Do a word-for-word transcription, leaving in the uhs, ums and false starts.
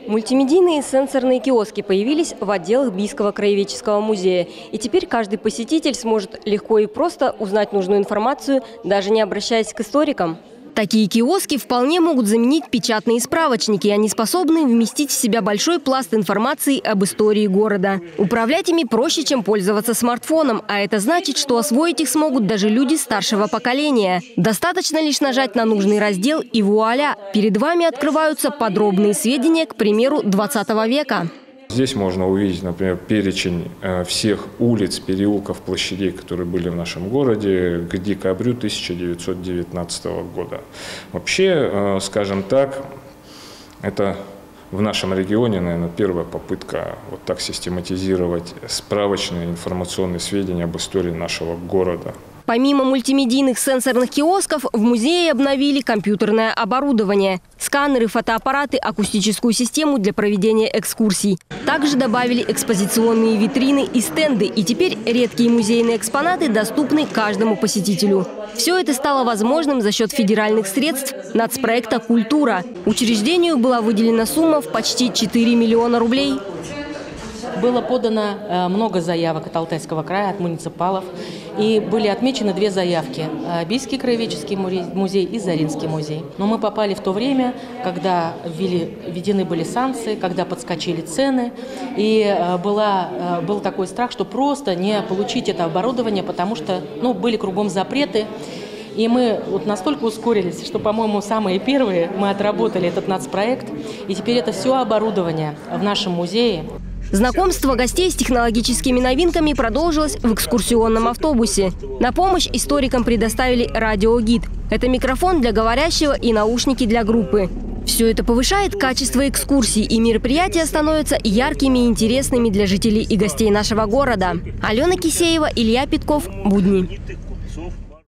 Мультимедийные сенсорные киоски появились в отделах Бийского краеведческого музея. И теперь каждый посетитель сможет легко и просто узнать нужную информацию, даже не обращаясь к историкам. Такие киоски вполне могут заменить печатные справочники. Они способны вместить в себя большой пласт информации об истории города. Управлять ими проще, чем пользоваться смартфоном. А это значит, что освоить их смогут даже люди старшего поколения. Достаточно лишь нажать на нужный раздел и вуаля! Перед вами открываются подробные сведения, к примеру, двадцатого века. Здесь можно увидеть, например, перечень всех улиц, переулков, площадей, которые были в нашем городе к декабрю тысяча девятьсот девятнадцатого года. Вообще, скажем так, это в нашем регионе, наверное, первая попытка вот так систематизировать справочные информационные сведения об истории нашего города. Помимо мультимедийных сенсорных киосков, в музее обновили компьютерное оборудование. Сканеры, фотоаппараты, акустическую систему для проведения экскурсий. Также добавили экспозиционные витрины и стенды. И теперь редкие музейные экспонаты доступны каждому посетителю. Все это стало возможным за счет федеральных средств нацпроекта «Культура». Учреждению была выделена сумма в почти четыре миллиона рублей. Было подано много заявок от Алтайского края, от муниципалов. И были отмечены две заявки – Бийский краеведческий музей и Заринский музей. Но мы попали в то время, когда ввели, введены были санкции, когда подскочили цены. И была, был такой страх, что просто не получить это оборудование, потому что ну, были кругом запреты. И мы вот настолько ускорились, что, по-моему, самые первые мы отработали этот нацпроект. И теперь это все оборудование в нашем музее. Знакомство гостей с технологическими новинками продолжилось в экскурсионном автобусе. На помощь историкам предоставили радиогид. Это микрофон для говорящего и наушники для группы. Все это повышает качество экскурсий, и мероприятия становятся яркими и интересными для жителей и гостей нашего города. Алена Кисеева, Илья Питков. Будни.